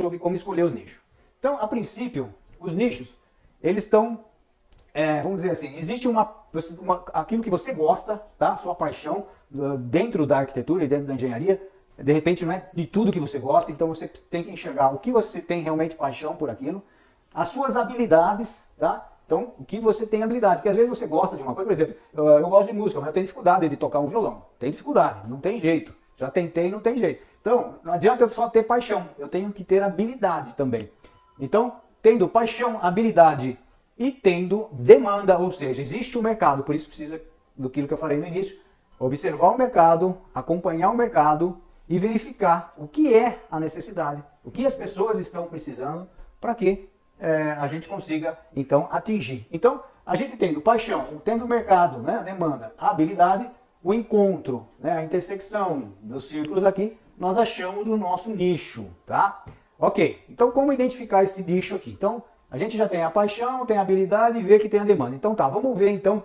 sobre como escolher os nichos. Então, a princípio, os nichos, eles estão, vamos dizer assim, existe aquilo que você gosta, tá? Sua paixão dentro da arquitetura e dentro da engenharia. De repente não é de tudo que você gosta, então você tem que enxergar o que você tem realmente paixão por aquilo, as suas habilidades, tá? Então, o que você tem habilidade, porque às vezes você gosta de uma coisa, por exemplo, eu gosto de música, mas eu tenho dificuldade de tocar um violão, tem dificuldade, não tem jeito, já tentei, não tem jeito. Então, não adianta eu só ter paixão, eu tenho que ter habilidade também. Então, tendo paixão, habilidade e tendo demanda, ou seja, existe um mercado, por isso precisa do que eu falei no início, observar o mercado, acompanhar o mercado, e verificar o que é a necessidade, o que as pessoas estão precisando para que a gente consiga, então, atingir. Então, a gente tendo paixão, tendo mercado, né, a demanda, a habilidade, o encontro, né, a intersecção dos círculos aqui, nós achamos o nosso nicho, tá? Ok, então como identificar esse nicho aqui? Então, a gente já tem a paixão, tem a habilidade e vê que tem a demanda. Então tá, vamos ver então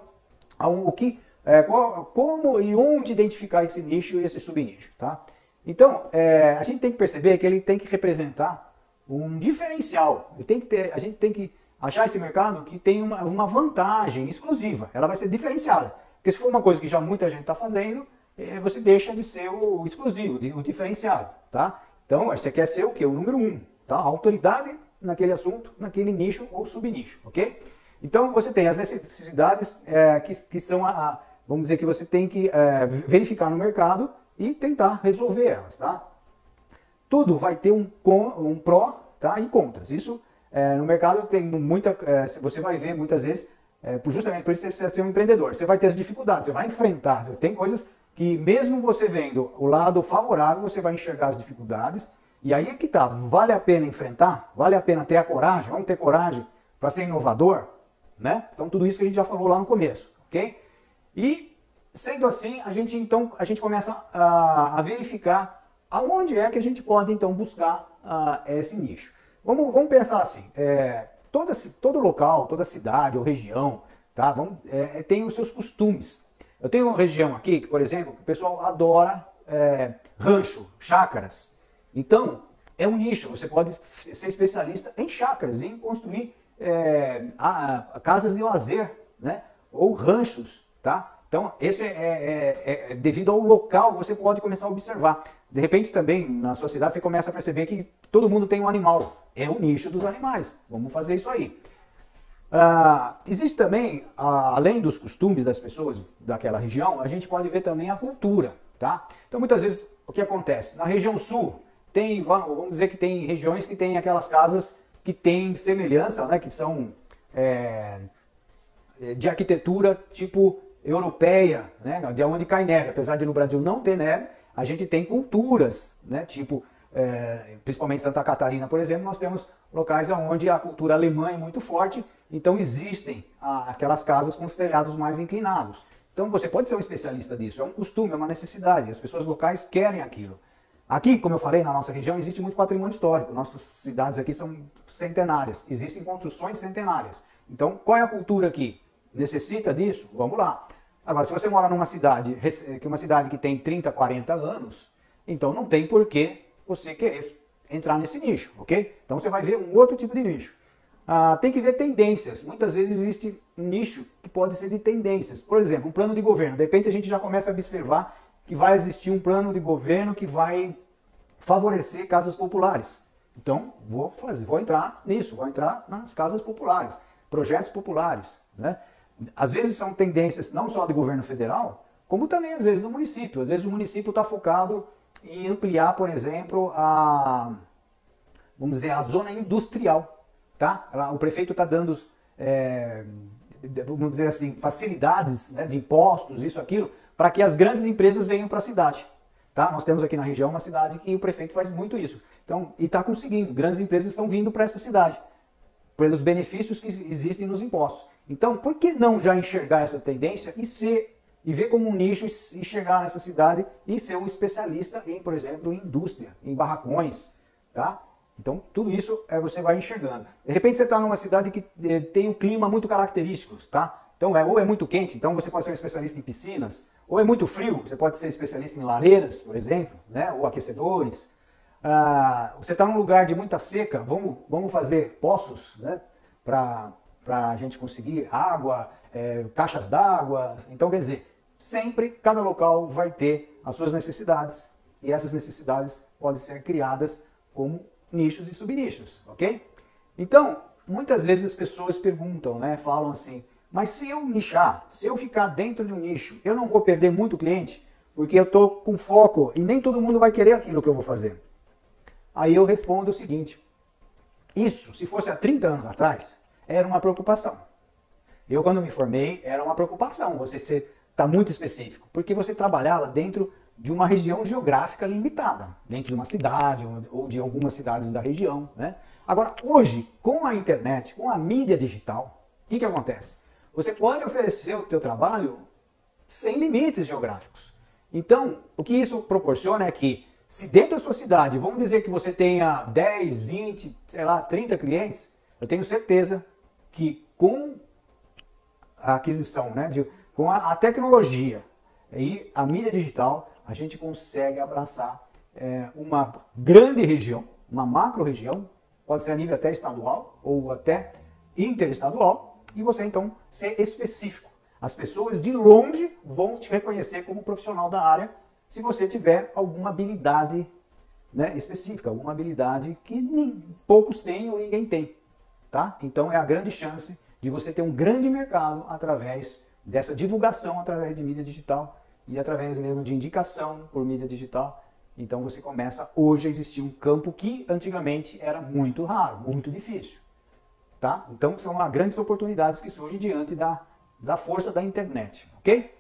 como e onde identificar esse nicho e esse subnicho, tá? Então, a gente tem que perceber que ele tem que representar um diferencial. A gente tem que achar esse mercado que tem uma vantagem exclusiva. Ela vai ser diferenciada. Porque se for uma coisa que já muita gente está fazendo, você deixa de ser o exclusivo, o diferenciado. Tá? Então, você quer ser o quê? O número 1. Tá? A autoridade naquele assunto, naquele nicho ou subnicho. Ok? Então, você tem as necessidades que são, vamos dizer que você tem que verificar no mercado e tentar resolver elas, tá? Tudo vai ter um pró, tá, e contras. Isso no mercado tem você vai ver muitas vezes, justamente por isso você precisa ser um empreendedor. Você vai ter as dificuldades, você vai enfrentar. Tem coisas que mesmo você vendo o lado favorável, você vai enxergar as dificuldades. E aí é que tá, vale a pena enfrentar? Vale a pena ter a coragem? Vamos ter coragem para ser inovador? Né? Então tudo isso que a gente já falou lá no começo, ok? E sendo assim, a gente começa a verificar aonde é que a gente pode então buscar esse nicho. Vamos pensar assim, todo local, toda cidade ou região, tá? Tem os seus costumes. Eu tenho uma região aqui, que, por exemplo, o pessoal adora rancho, chácaras. Então, é um nicho, você pode ser especialista em chácaras, em construir casas de lazer, né? Ou ranchos, tá? Então, esse devido ao local, você pode começar a observar. De repente, também, na sua cidade, você começa a perceber que todo mundo tem um animal. É o nicho dos animais. Vamos fazer isso aí. Existe também, além dos costumes das pessoas daquela região, a gente pode ver também a cultura, tá? Então, muitas vezes, o que acontece? Na região sul, vamos dizer que tem regiões que tem aquelas casas que têm semelhança, né? Que são de arquitetura tipo europeia, né, de onde cai neve. Apesar de no Brasil não ter neve, a gente tem culturas, né, tipo, principalmente Santa Catarina, por exemplo, nós temos locais onde a cultura alemã é muito forte, então existem aquelas casas com os telhados mais inclinados. Então você pode ser um especialista disso, é um costume, é uma necessidade, as pessoas locais querem aquilo. Aqui, como eu falei, na nossa região existe muito patrimônio histórico, nossas cidades aqui são centenárias, existem construções centenárias. Então qual é a cultura aqui? Necessita disso? Vamos lá. Agora, se você mora numa cidade, que tem 30, 40 anos, então não tem por que você querer entrar nesse nicho, ok? Então você vai ver um outro tipo de nicho. Tem que ver tendências. Muitas vezes existe um nicho que pode ser de tendências. Por exemplo, um plano de governo. De repente a gente já começa a observar que vai existir um plano de governo que vai favorecer casas populares. Então, vou entrar nisso, vou entrar nas casas populares, projetos populares, né? Às vezes são tendências não só do governo federal, como também às vezes do município. Às vezes o município está focado em ampliar, por exemplo, vamos dizer, a zona industrial. Tá? O prefeito está dando, vamos dizer assim, facilidades, né, de impostos, isso, aquilo, para que as grandes empresas venham para a cidade. Tá? Nós temos aqui na região uma cidade que o prefeito faz muito isso. Então, e está conseguindo, grandes empresas estão vindo para essa cidade, pelos benefícios que existem nos impostos. Então, por que não já enxergar essa tendência e ver como um nicho e chegar nessa cidade e ser um especialista em, por exemplo, em indústria, em barracões, tá? Então, tudo isso você vai enxergando. De repente, você está numa cidade que tem um clima muito característico, tá? Então, ou é muito quente, então você pode ser um especialista em piscinas, ou é muito frio, você pode ser especialista em lareiras, por exemplo, né? Ou aquecedores. você está num lugar de muita seca, vamos fazer poços, né? Para a gente conseguir água, caixas d'água. Então, quer dizer, sempre cada local vai ter as suas necessidades e essas necessidades podem ser criadas como nichos e subnichos, ok? Então, muitas vezes as pessoas perguntam, né? Falam assim, mas se eu nichar, se eu ficar dentro de um nicho, eu não vou perder muito cliente? Porque eu estou com foco e nem todo mundo vai querer aquilo que eu vou fazer. Aí eu respondo o seguinte, isso, se fosse há 30 anos atrás, era uma preocupação. Eu, quando me formei, era uma preocupação você está muito específico, porque você trabalhava dentro de uma região geográfica limitada, dentro de uma cidade ou de algumas cidades da região, né? Agora, hoje, com a internet, com a mídia digital, o que acontece? Você pode oferecer o teu trabalho sem limites geográficos. Então, o que isso proporciona é que, se dentro da sua cidade, vamos dizer que você tenha 10, 20, sei lá, 30 clientes, eu tenho certeza que com a aquisição, né, com a tecnologia e a mídia digital, a gente consegue abraçar uma grande região, uma macro região, pode ser a nível até estadual ou até interestadual, e você então ser específico. As pessoas de longe vão te reconhecer como profissional da área se você tiver alguma habilidade, né, específica, alguma habilidade que poucos têm ou ninguém tem. Tá? Então é a grande chance de você ter um grande mercado através dessa divulgação, através de mídia digital e através mesmo de indicação por mídia digital. Então você começa hoje a existir um campo que antigamente era muito raro, muito difícil. Tá? Então são grandes oportunidades que surgem diante da força da internet, ok?